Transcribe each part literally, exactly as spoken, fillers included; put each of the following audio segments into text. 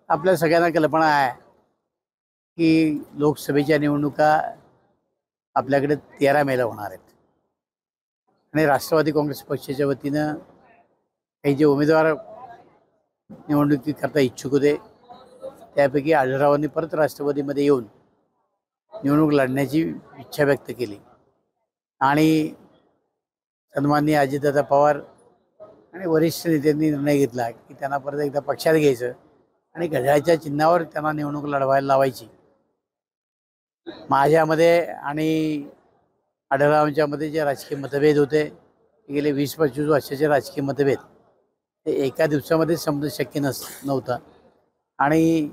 आपल्या सगळ्यांना कल्पना आहे की लोकसभेच्या निवडणुका आपल्याकडे तेरा मेला होणार आहेत आणि राष्ट्रवादी काँग्रेस पक्षाच्या वतीनं काही जे उमेदवार निवडणुकीकरता इच्छुक होते त्यापैकी आढळरावांनी परत राष्ट्रवादीमध्ये येऊन निवडणूक लढण्याची इच्छा व्यक्त केली आणि सन्माननीय अजितदादा पवार आणि वरिष्ठ नेत्यांनी निर्णय घेतला की त्यांना परत एकदा पक्षात घ्यायचं आणि घड्याळाच्या चिन्हावर त्यांना निवडणूक लढवायला लावायची। माझ्यामध्ये आणि आढळरावांच्यामध्ये जे राजकीय मतभेद होते गेले वीस पंचवीस वर्षाचे राजकीय मतभेद ते एका दिवसामध्ये संपणं शक्य नस नव्हतं आणि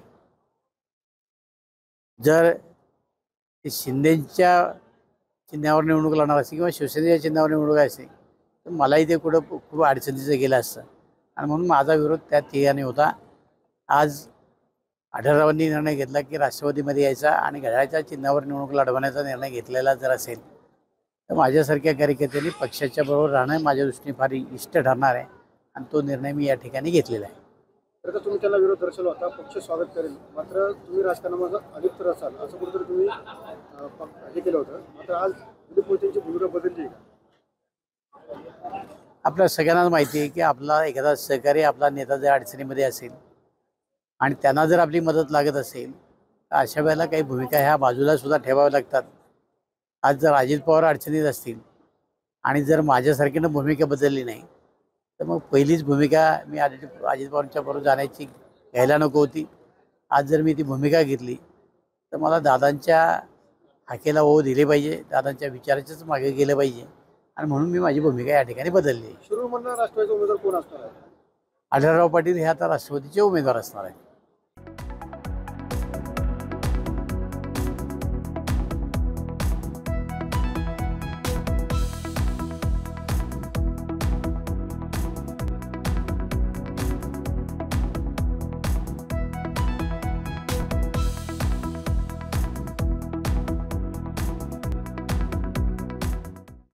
जर शिंदेच्या चिन्हावर निवडणूक लढणार असेल किंवा शिवसेनेच्या चिन्हावर निवडणूक असेल तर मलाही ते कुठं खूप अडचणीचं गेलं असतं आणि म्हणून माझा विरोध त्या ठिकाणी होता। आज आढळरावांनी निर्णय घेतला की राष्ट्रवादीमध्ये यायचा आणि घड्याळाच्या चिन्हावर निवडणूक लढवण्याचा निर्णय घेतलेला जर असेल तर माझ्यासारख्या कार्यकर्त्यांनी पक्षाच्या बरोबर राहणं माझ्या दृष्टीने फार इष्ट ठरणार आहे आणि तो निर्णय मी या ठिकाणी घेतलेला आहे। तर तुम्ही त्याला विरोध दर्शवला होता, पक्ष स्वागत करेल, मात्र तुम्ही राजकारणामध्ये अलिप्त असाल असं कुठेतरी तुम्ही हे केलं होतं, मात्र आज दिलीप मोदींची भूमिका बदलली का? आपल्या सगळ्यांना माहिती आहे की आपला एखादा सहकारी आपला नेता जर अडचणीमध्ये असेल आणि त्यांना जर आपली मदत लागत असेल तर अशा वेळेला काही भूमिका ह्या बाजूला सुद्धा ठेवाव्या लागतात। आज जर अजित पवार अडचणीत असतील आणि जर माझ्यासारखीनं भूमिका बदलली नाही तर मग पहिलीच भूमिका मी अजित अजित पवारांच्या बरोबर जाण्याची घ्यायला नको होती। आज जर मी ती भूमिका घेतली तर मला दादांच्या हाकेला ओ दिले पाहिजे, दादांच्या विचाराच्याच मागे गेलं पाहिजे आणि म्हणून मी माझी भूमिका या ठिकाणी बदलली। शिरूरमधला राष्ट्रवादीचा उमेदवार कोण असणार आहे? आढळराव पाटील हे आता राष्ट्रवादीचे उमेदवार असणार आहेत।